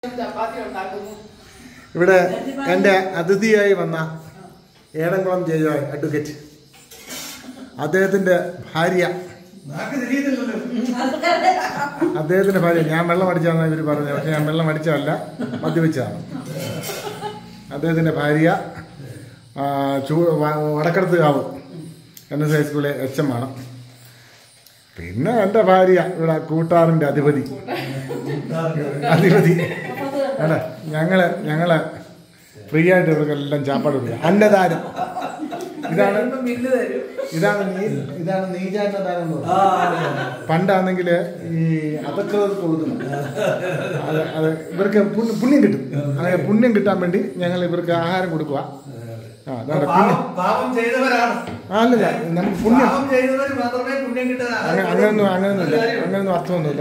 ഇവിടെ എൻ്റെ അതിഥിയായി വന്ന ഏടംകുളം ജയജോയ് അഡ്വക്കേറ്റ്, അദ്ദേഹത്തിൻ്റെ ഭാര്യ, ഞാൻ വെള്ളം അടിച്ചാണെന്ന് ഇവർ പറഞ്ഞത്. പക്ഷെ ഞാൻ വെള്ളം അടിച്ചതല്ല, മദ്യപിച്ചതാണ്. അദ്ദേഹത്തിൻ്റെ ഭാര്യ വടക്കടത്തുകാവ് NS ഹൈസ്കൂളിലെ HM ആണ്. പിന്നെ എൻ്റെ ഭാര്യ ഇവിടെ കൂട്ടാറിൻ്റെ അധിപതി അല്ലേ. ഞങ്ങള് ഫ്രീ ആയിട്ട് ഇവർക്കെല്ലാം ചാപ്പാട് കൊടുക്കുക. അന്നദാനം. ഇതാണ് നീചാന്നദാനം. പണ്ടാണെങ്കിൽ ഈ അതൊക്കെ കൊടുക്കണം. അത് ഇവർക്ക് പുണ്യം കിട്ടും. അങ്ങനെ പുണ്യം കിട്ടാൻ വേണ്ടി ഞങ്ങൾ ഇവർക്ക് ആഹാരം കൊടുക്കുക. അല്ലല്ല, നമുക്ക് പുണ്യം അങ്ങനൊന്നും അർത്ഥമൊന്നുമില്ല.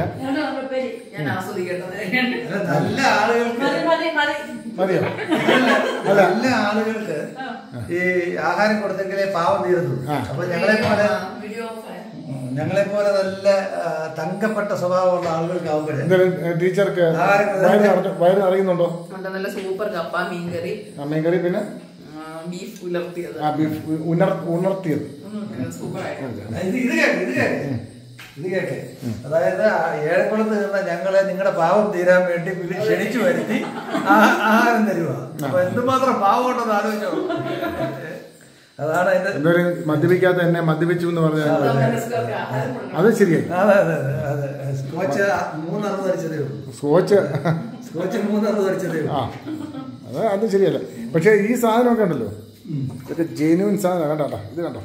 മതിയോ? അല്ല, നല്ല ആളുകൾക്ക് ഈ ആഹാരം കൊടുത്തെങ്കിലേ പാവം തീരുന്നു. അപ്പൊ ഞങ്ങളെ പോലെ നല്ല തങ്കപ്പെട്ട സ്വഭാവമുള്ള ആളുകൾക്ക് ആവുമ്പോഴേ ടീച്ചർക്ക് വയറ് അറിയുന്നുണ്ടോ? നല്ല സൂപ്പർ കപ്പ, മീൻകറി, പിന്നെ ബീഫ് ഉലർത്തിയത്, ഉണർത്തിയത്. ഇത് കേട്ടെ, അതായത് ഏഴംകുളത്ത് നിന്ന് ഞങ്ങളെ നിങ്ങളുടെ പാവം തീരാൻ വേണ്ടി ക്ഷണിച്ചു വരുത്തി ആഹാരം തരുക. അപ്പൊ എന്തുമാത്രം പാവം ഉണ്ടെന്ന് ആലോചിച്ചോ. അതാണ് അതിന്റെ മദ്യപിക്കാത്ത എന്നെ മദ്യപിച്ചു എന്ന് പറഞ്ഞാൽ അത് ശരിയായി. അതെ സ്കോച്ച് 360 അടിച്ചതേ ഉള്ളൂ. സ്കോച്ച് 360 അടിച്ചതേ ഉള്ളൂ. അത് ശരിയല്ല. പക്ഷെ ഈ സാധനമൊക്കെ ഉണ്ടല്ലോ, ഇതൊക്കെ ജെന്യൂൻ സാധനം. കണ്ടോ, ഇത് കണ്ടോ.